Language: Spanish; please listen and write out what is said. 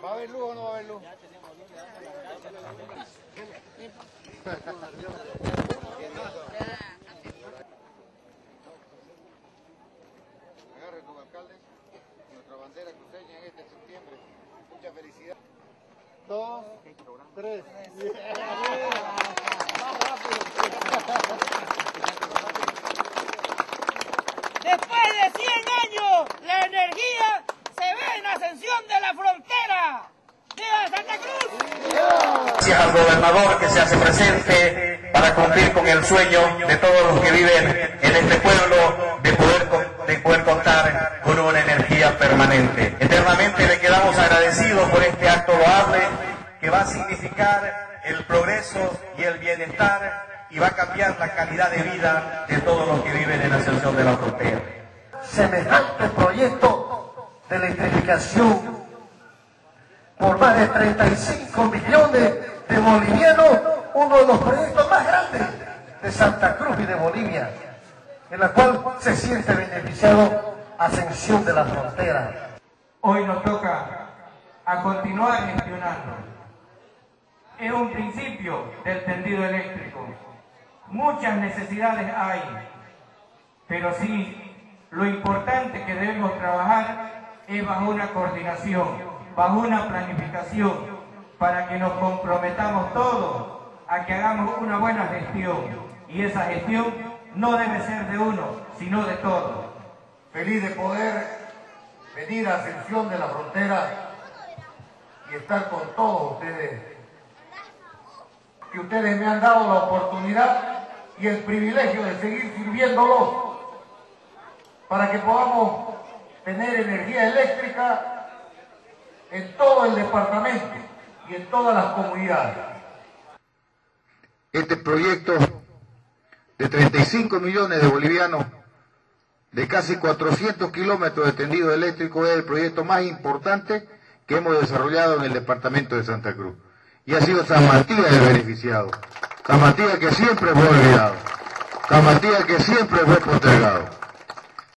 ¿Va a haber luz o no va a haber luz? Agarre con alcalde, nuestra bandera cruceña en este septiembre. Mucha felicidad. 2, 3. Después de 100 años, la energía se ve en Ascensión de la Frontera. ¡Viva Santa Cruz! Gracias al gobernador que se hace presente para cumplir con el sueño de todos los que viven en este pueblo de poder contar con una energía permanente. Eternamente le quedamos agradecidos por este acto loable que va a significar el progreso y el bienestar y va a cambiar la calidad de vida de todos los que viven en Ascensión de la Frontera. Semejante proyecto de electrificación por más de 35 millones de bolivianos, uno de los proyectos más grandes de Santa Cruz y de Bolivia, en la cual se siente beneficiado Ascensión de la Frontera. Hoy nos toca a continuar gestionando. Es un principio del tendido eléctrico. Muchas necesidades hay, pero sí, lo importante que debemos trabajar es bajo una coordinación, bajo una planificación, para que nos comprometamos todos a que hagamos una buena gestión. Y esa gestión no debe ser de uno, sino de todos. Feliz de poder venir a Ascensión de la Frontera y estar con todos ustedes. Que ustedes me han dado la oportunidad y el privilegio de seguir sirviéndolos para que podamos tener energía eléctrica en todo el departamento y en todas las comunidades. Este proyecto de 35 millones de bolivianos, de casi 400 kilómetros de tendido eléctrico, es el proyecto más importante que hemos desarrollado en el departamento de Santa Cruz. Y ha sido San Matías el beneficiado. San Matías que siempre fue olvidado. San Matías que siempre fue postergado.